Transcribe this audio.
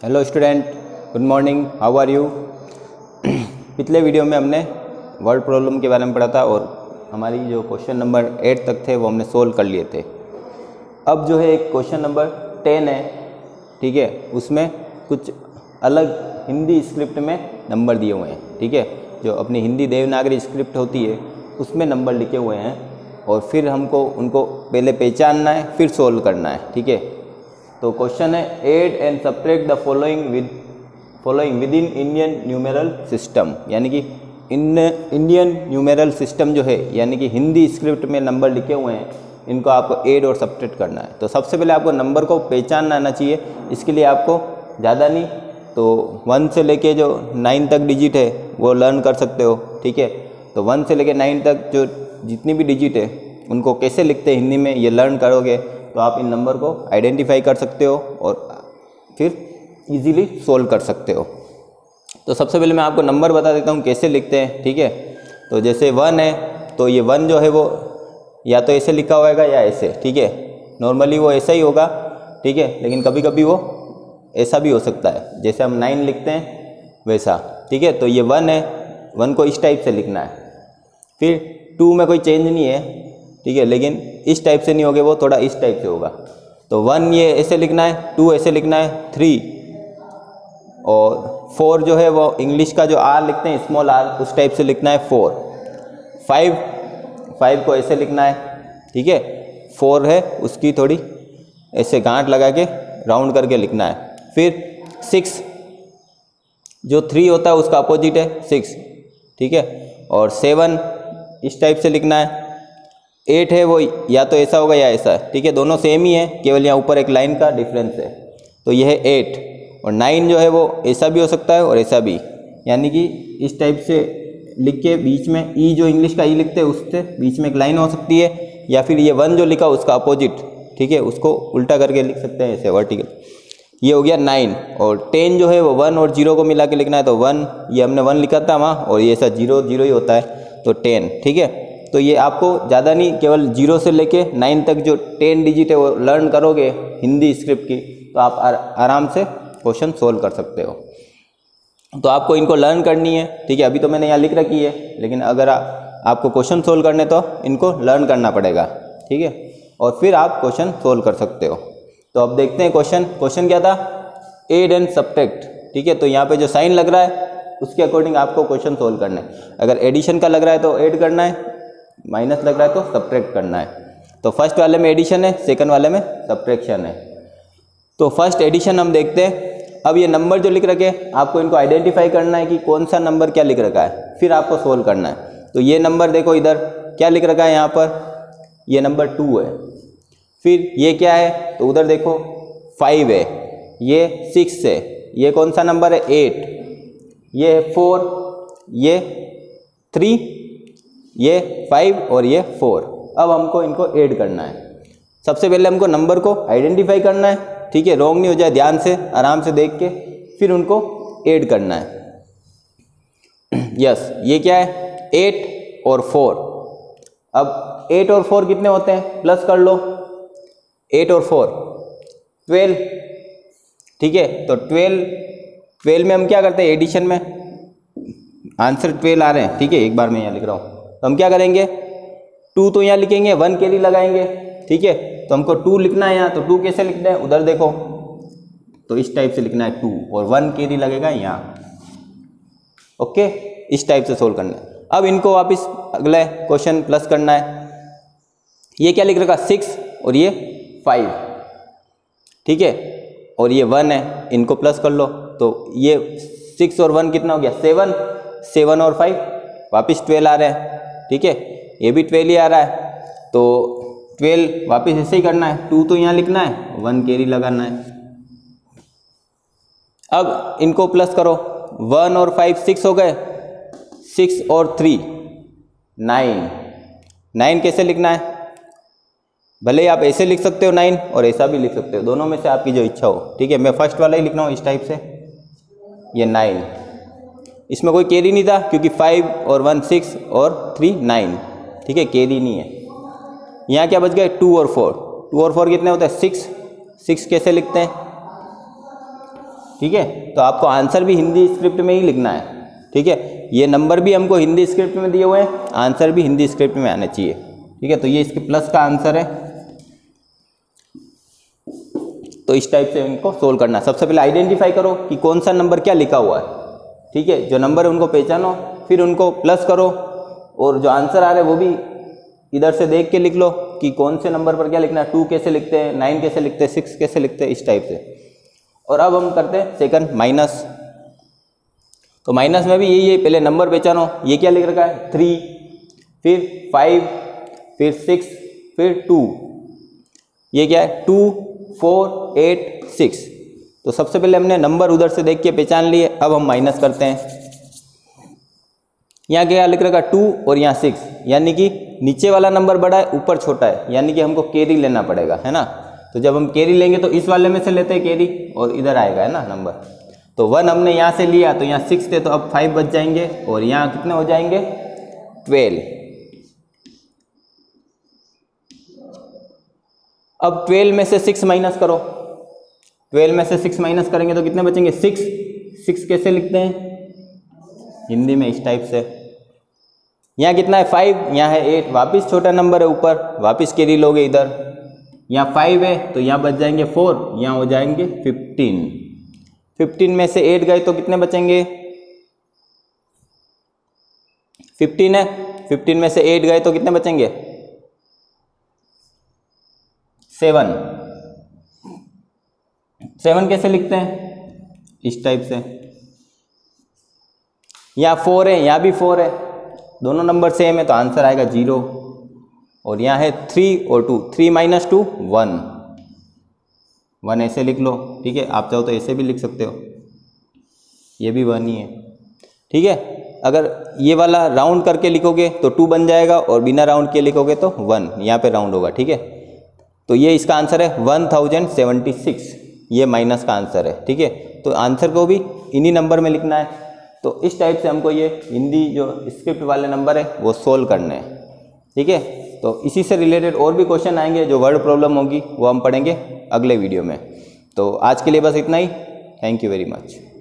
Hello student, good morning, how are you. पिछले video में हमने वर्ड प्रॉब्लम के बारे में पढ़ा था और हमारी जो क्वेश्चन नंबर 8 तक थे वो हमने सोल्व कर लिए थे। अब जो है एक क्वेश्चन नंबर 10 है, ठीक है, उसमें कुछ अलग हिंदी स्क्रिप्ट में नंबर दिए हुए हैं, ठीक है, जो अपनी हिंदी देवनागरी स्क्रिप्ट होती है उसमें नंबर लिखे हुए हैं और फिर हमको उनको पहले पहचानना है फिर सोल्व करना है, ठीक है। तो क्वेश्चन है add and subtract the following with in Indian numeral system, यानी कि इंडियन न्यूमेरल सिस्टम जो है यानी कि हिंदी स्क्रिप्ट में नंबर लिखे हुए हैं, इनको आपको ऐड और सब्ट्रैक्ट करना है। तो सबसे पहले आपको नंबर को पहचानना आना चाहिए। इसके लिए आपको ज़्यादा नहीं तो 1 से लेके जो 9 तक डिजिट है वो लर्न कर सकते हो, ठीक है। तो 1 से लेके 9 तक जो जितनी भी डिजिट है उनको कैसे लिखते हैं हिंदी में ये लर्न करोगे तो आप इन नंबर को आइडेंटिफाई कर सकते हो और फिर इजीली सोल्व कर सकते हो। तो सबसे पहले मैं आपको नंबर बता देता हूँ कैसे लिखते हैं, ठीक है। तो जैसे 1 है तो ये 1 जो है वो या तो ऐसे लिखा होगा या ऐसे, ठीक है। नॉर्मली वो ऐसा ही होगा, ठीक है, लेकिन कभी कभी वो ऐसा भी हो सकता है, जैसे हम 9 लिखते हैं वैसा, ठीक है। तो ये 1 है, 1 को इस टाइप से लिखना है। फिर 2 में कोई चेंज नहीं है, ठीक है, लेकिन इस टाइप से नहीं होगा, वो थोड़ा इस टाइप से होगा। तो 1 ये ऐसे लिखना है, 2 ऐसे लिखना है, 3 और 4 जो है वो इंग्लिश का जो आर लिखते हैं स्मॉल आर उस टाइप से लिखना है 4। 5 को ऐसे लिखना है, ठीक है। 4 है उसकी थोड़ी ऐसे गांठ लगा के राउंड करके लिखना है। फिर 6 जो 3 होता है उसका अपोजिट है 6, ठीक है। और 7 इस टाइप से लिखना है। 8 है वो या तो ऐसा होगा या ऐसा, ठीक है, दोनों सेम ही है, केवल यहाँ ऊपर एक लाइन का डिफरेंस है। तो यह है 8 और 9 जो है वो ऐसा भी हो सकता है और ऐसा भी, यानी कि इस टाइप से लिख के बीच में ई जो इंग्लिश का ई लिखते हैं उससे बीच में एक लाइन हो सकती है, या फिर ये 1 जो लिखा उसका अपोजिट, ठीक है, उसको उल्टा करके लिख सकते हैं ऐसे वर्टिकल। ये हो गया 9 और 10 जो है वो 1 और 0 को मिला के लिखना है। तो 1 ये हमने 1 लिखा था वहाँ और ये ऐसा 0 0 ही होता है, तो 10, ठीक है। तो ये आपको ज़्यादा नहीं, केवल 0 से लेके 9 तक जो 10 डिजिट है वो लर्न करोगे हिंदी स्क्रिप्ट की तो आप आराम से क्वेश्चन सोल्व कर सकते हो। तो आपको इनको लर्न करनी है, ठीक है। अभी तो मैंने यहाँ लिख रखी है, लेकिन अगर आपको क्वेश्चन सोल्व करने तो इनको लर्न करना पड़ेगा, ठीक है, और फिर आप क्वेश्चन सोल्व कर सकते हो। तो अब देखते हैं क्वेश्चन क्या था, ऐड एंड सब्ट्रैक्ट, ठीक है। तो यहाँ पे जो साइन लग रहा है उसके अकॉर्डिंग आपको क्वेश्चन सोल्व करना है। अगर एडिशन का लग रहा है तो ऐड करना है, माइनस लग रहा है तो सब्ट्रैक्ट करना है। तो फर्स्ट वाले में एडिशन है, सेकंड वाले में सब्ट्रैक्शन है। तो फर्स्ट एडिशन हम देखते हैं। अब ये नंबर जो लिख रखे आपको इनको आइडेंटिफाई करना है कि कौन सा नंबर क्या लिख रखा है, फिर आपको सोल्व करना है। तो ये नंबर देखो इधर क्या लिख रखा है, यहाँ पर ये नंबर 2 है। फिर ये क्या है तो उधर देखो 5 है, ये 6 है, ये कौन सा नंबर है 8, ये 4, ये 3, ये 5 और ये 4। अब हमको इनको ऐड करना है। सबसे पहले हमको नंबर को आइडेंटिफाई करना है, ठीक है, रॉन्ग नहीं हो जाए, ध्यान से आराम से देख के फिर उनको ऐड करना है। यस, ये क्या है 8 और 4। अब 8 और 4 कितने होते हैं, प्लस कर लो, 8 और 4 12, ठीक है। तो 12 में हम क्या करते हैं एडिशन में, आंसर 12 आ रहे हैं, ठीक है, एक बार मैं यहाँ लिख रहा हूँ। तो हम क्या करेंगे 2 तो यहाँ लिखेंगे, 1 कैरी लगाएंगे, ठीक है। तो हमको 2 लिखना है यहाँ, तो 2 कैसे लिखना है उधर देखो, तो इस टाइप से लिखना है 2 और 1 कैरी लगेगा यहाँ, ओके, इस टाइप से सोल्व करना है। अब इनको वापस अगले क्वेश्चन प्लस करना है। ये क्या लिख रखा 6 और ये 5, ठीक है, और ये 1 है, इनको प्लस कर लो। तो ये 6 और 1 कितना हो गया 7 और 5 वापस 12 आ रहे हैं, ठीक है, ये भी 12 ही आ रहा है। तो 12 वापस ऐसे ही करना है, 2 तो यहाँ लिखना है, 1 कैरी लगाना है। अब इनको प्लस करो, 1 और 5 6 हो गए, 6 और 3 9 कैसे लिखना है, भले ही आप ऐसे लिख सकते हो 9 और ऐसा भी लिख सकते हो, दोनों में से आपकी जो इच्छा हो, ठीक है। मैं फर्स्ट वाला ही लिख रहा हूँ इस टाइप से, ये 9, इसमें कोई कैरी नहीं था क्योंकि 5 और 1 6 और 3 9, ठीक है, कैरी नहीं है। यहाँ क्या बच गए 2 और 4 कितने होते हैं 6 कैसे लिखते हैं, ठीक है। तो आपको आंसर भी हिंदी स्क्रिप्ट में ही लिखना है, ठीक है। ये नंबर भी हमको हिंदी स्क्रिप्ट में दिए हुए हैं, आंसर भी हिंदी स्क्रिप्ट में आने चाहिए, ठीक है। तो ये इसके प्लस का आंसर है। तो इस टाइप से इनको सोल्व करना है। सबसे पहले आइडेंटिफाई करो कि कौन सा नंबर क्या लिखा हुआ है, ठीक है। जो नंबर है उनको पहचानो, फिर उनको प्लस करो, और जो आंसर आ रहा है वो भी इधर से देख के लिख लो कि कौन से नंबर पर क्या लिखना है। 2 कैसे लिखते हैं, 9 कैसे लिखते हैं, 6 कैसे लिखते हैं, इस टाइप से। और अब हम करते हैं सेकंड माइनस। तो माइनस में भी यही है, पहले नंबर पहचानो। ये क्या लिख रखा है, 3, फिर 5, फिर 6, फिर 2। ये क्या है, 2, 4, 8, 6। तो सबसे पहले हमने नंबर उधर से देख के पहचान लिए। अब हम माइनस करते हैं। यहाँ क्या लिख रखा है, 2 और यहाँ 6, यानी कि नीचे वाला नंबर बड़ा है, ऊपर छोटा है, यानी कि हमको कैरी लेना पड़ेगा, है ना। तो जब हम कैरी लेंगे तो इस वाले में से लेते हैं कैरी, और इधर आएगा, है ना नंबर। तो 1 हमने यहाँ से लिया, तो यहाँ 6 थे, तो अब 5 बच जाएंगे, और यहाँ कितने हो जाएंगे, 12। अब 12 में से 6 माइनस करो। 12 में से 6 माइनस करेंगे तो कितने बचेंगे, 6। 6 कैसे लिखते हैं हिंदी में, इस टाइप से। यहाँ कितना है, 5, यहाँ है 8, वापिस छोटा नंबर है ऊपर, वापिस कैरी लोगे इधर। यहाँ 5 है तो यहाँ बच जाएंगे 4, यहाँ हो जाएंगे 15। 15 में से 8 गए तो कितने बचेंगे, 15 है। 15 में से 8 गए तो कितने बचेंगे, 7। 7 कैसे लिखते हैं, इस टाइप से। यहाँ 4 है, यहाँ भी 4 है, दोनों नंबर सेम है, तो आंसर आएगा 0। और यहाँ है 3 और 2, 3 - 2 1। 1 ऐसे लिख लो, ठीक है। आप चाहो तो ऐसे भी लिख सकते हो, ये भी 1 ही है, ठीक है। अगर ये वाला राउंड करके लिखोगे तो 2 बन जाएगा, और बिना राउंड के लिखोगे तो 1, यहाँ पे राउंड होगा, ठीक है। तो ये इसका आंसर है 1076, ये माइनस का आंसर है, ठीक है। तो आंसर को भी इन्हीं नंबर में लिखना है। तो इस टाइप से हमको ये हिंदी जो स्क्रिप्ट वाले नंबर है वो सोल्व करने हैं, ठीक है। तो इसी से रिलेटेड और भी क्वेश्चन आएंगे, जो वर्ड प्रॉब्लम होगी वो हम पढ़ेंगे अगले वीडियो में। तो आज के लिए बस इतना ही। Thank you very much.